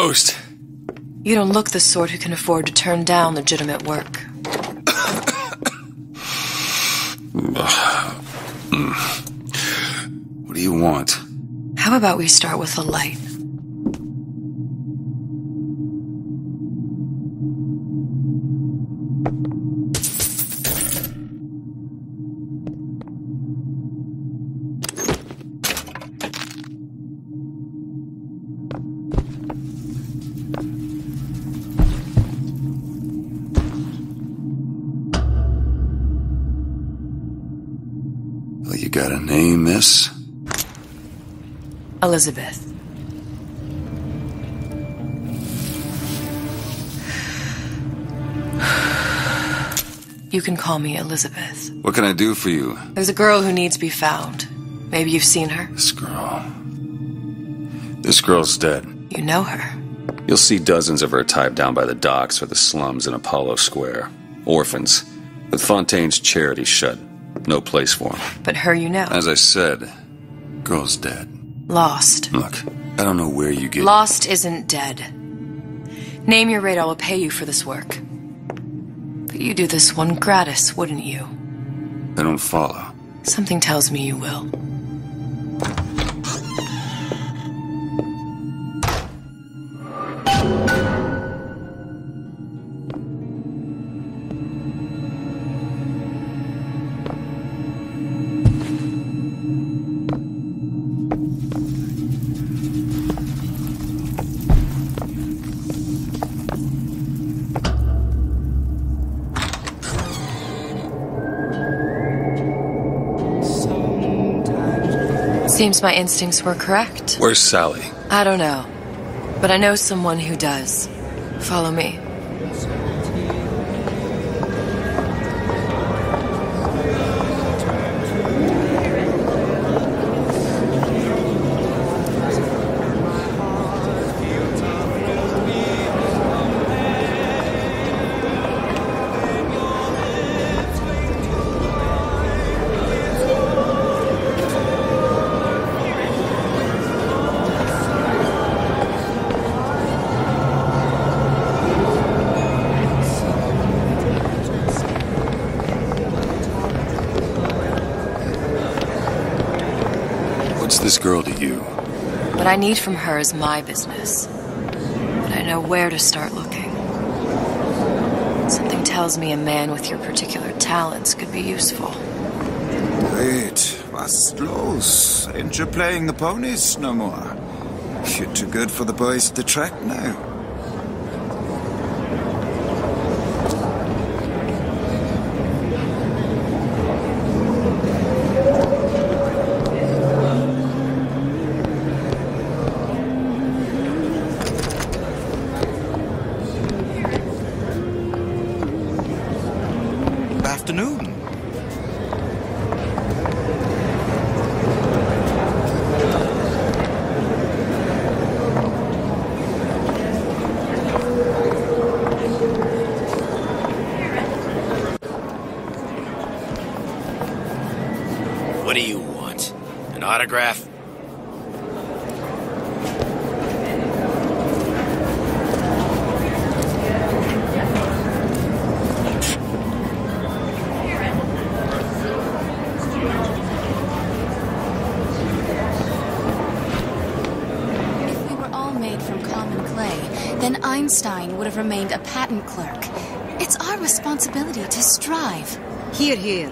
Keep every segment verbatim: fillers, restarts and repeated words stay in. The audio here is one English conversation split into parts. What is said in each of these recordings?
Toast. You don't look the sort who can afford to turn down legitimate work. What do you want? How about we start with the light? Well, you got a name, miss? Elizabeth. You can call me Elizabeth. What can I do for you? There's a girl who needs to be found. Maybe you've seen her? This girl... This girl's dead. You know her. You'll see dozens of her tied down by the docks or the slums in Apollo Square. Orphans. With Fontaine's charity shut. No place for them. But her you know. As I said, girl's dead. Lost. Look, I don't know where you get... Lost isn't dead. Name your rate, I will pay you for this work. But you do this one gratis, wouldn't you? I don't follow. Something tells me you will. Seems my instincts were correct. Where's Sally? I don't know. But I know someone who does. Follow me. What's this girl to you? What I need from her is my business. But I know where to start looking. Something tells me a man with your particular talents could be useful. Wait, was los? Ain't you playing the ponies no more? You're too good for the boys at the track now. Afternoon. What do you want? An autograph? Then Einstein would have remained a patent clerk. It's our responsibility to strive. Here, here.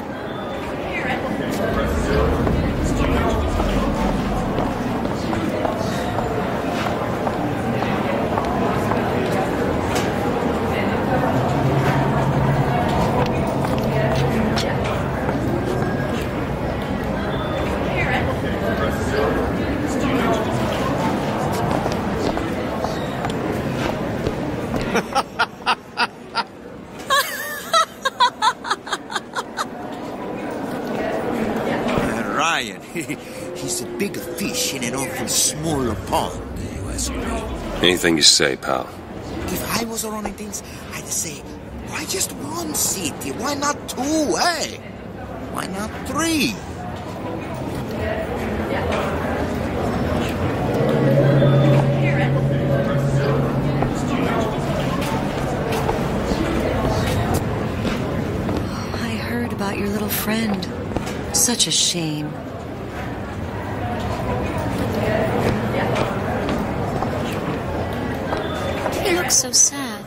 Ryan, he's a big fish in an awful small pond, you ask me. Anything you say, pal. If I was running things, I'd say, why just one city? Why not two, eh? Why not three? about your little friend. Such a shame. He looks so sad.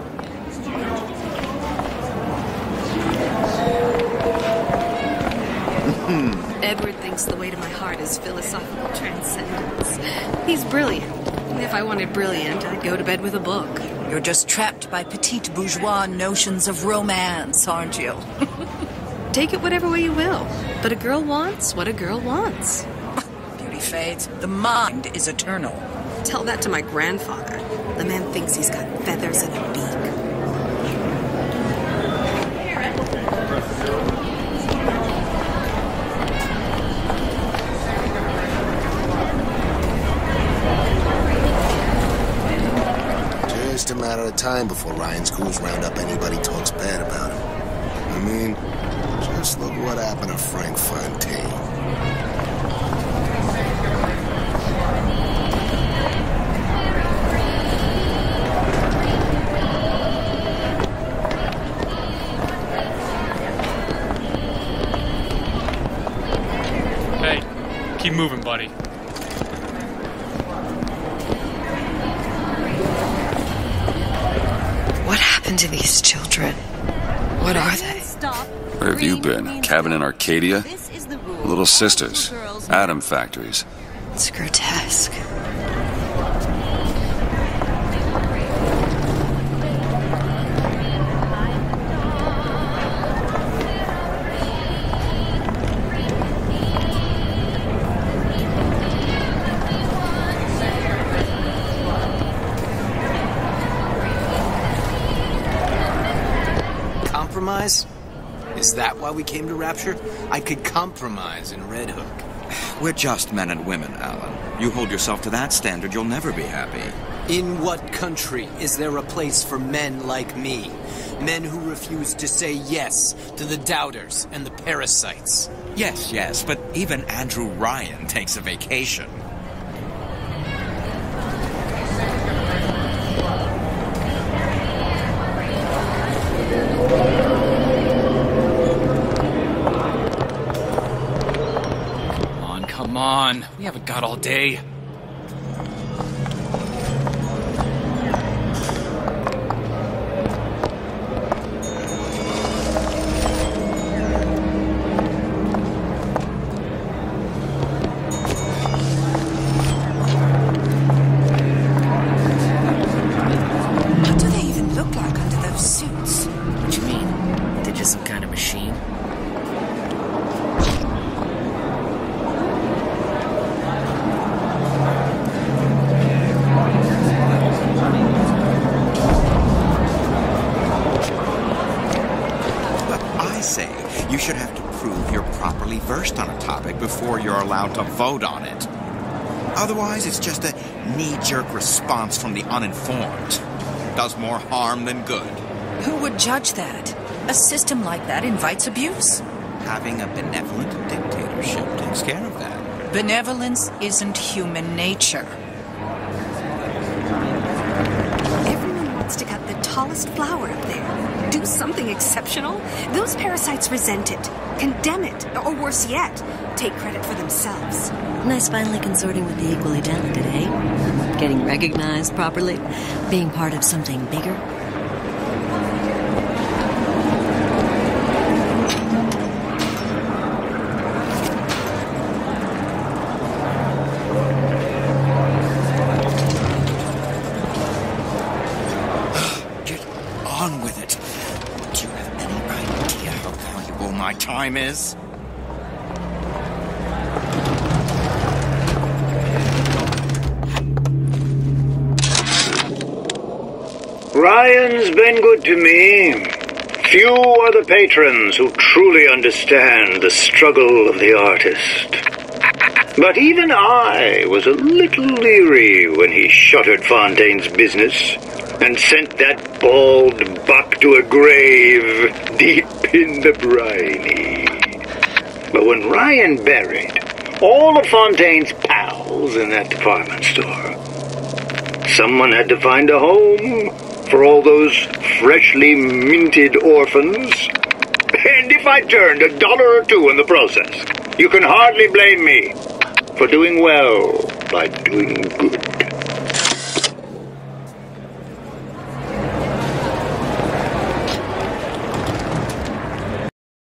Edward thinks the way to my heart is philosophical transcendence. He's brilliant. If I wanted brilliant, I'd go to bed with a book. You're just trapped by petite bourgeois notions of romance, aren't you? Take it whatever way you will. But a girl wants what a girl wants. Beauty fades. The mind is eternal. Tell that to my grandfather. The man thinks he's got feathers and a beak. Just a matter of time before Ryan's schools round up anybody who talks bad about him. I mean, just look what happened to Frank Fontaine. Hey, keep moving, buddy. What happened to these children? What are they? Where have you been? Cabin in Arcadia? Little sisters. Atom factories. It's grotesque. Compromise? Is that why we came to Rapture? I could compromise in Red Hook. We're just men and women, Alan. You hold yourself to that standard, you'll never be happy. In what country is there a place for men like me? Men who refuse to say yes to the doubters and the parasites. Yes, yes, but even Andrew Ryan takes a vacation. Come on, we haven't got all day. What do they even look like under those suits? What you mean? They're just some kind of machine? You should have to prove you're properly versed on a topic before you're allowed to vote on it. Otherwise, it's just a knee-jerk response from the uninformed. Does more harm than good. Who would judge that? A system like that invites abuse. Having a benevolent dictatorship takes care of that. Benevolence isn't human nature. Everyone wants to cut the tallest flower up there. Do something exceptional. Those parasites resent it, condemn it, or worse yet, take credit for themselves. Nice finally consorting with the equally talented, eh? Getting recognized properly, being part of something bigger. Get on with it. Do you have any idea how valuable my time is? Ryan's been good to me. Few are the patrons who truly understand the struggle of the artist. But even I was a little leery when he shuttered Fontaine's business and sent that bald buck to a grave deep in the briny. But when Ryan buried all of Fontaine's pals in that department store, someone had to find a home for all those freshly minted orphans. And if if I turned a dollar or two in the process. You can hardly blame me for doing well by doing good.